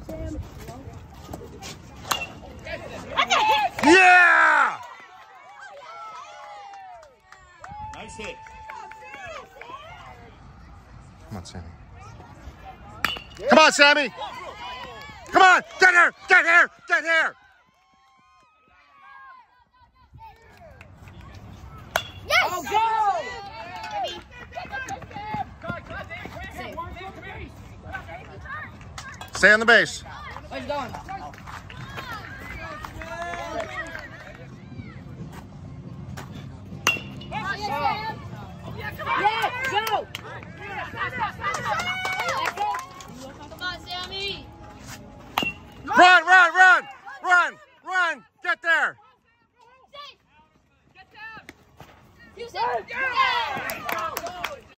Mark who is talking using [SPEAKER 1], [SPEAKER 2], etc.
[SPEAKER 1] Yeah!
[SPEAKER 2] Nice hit.
[SPEAKER 1] Come on, Sammy. Come on, Sammy! Come on! Get here! Get here! Get here!
[SPEAKER 3] Yes! Oh, go!
[SPEAKER 1] Stay on the base.
[SPEAKER 3] Where's he going? Yes, go!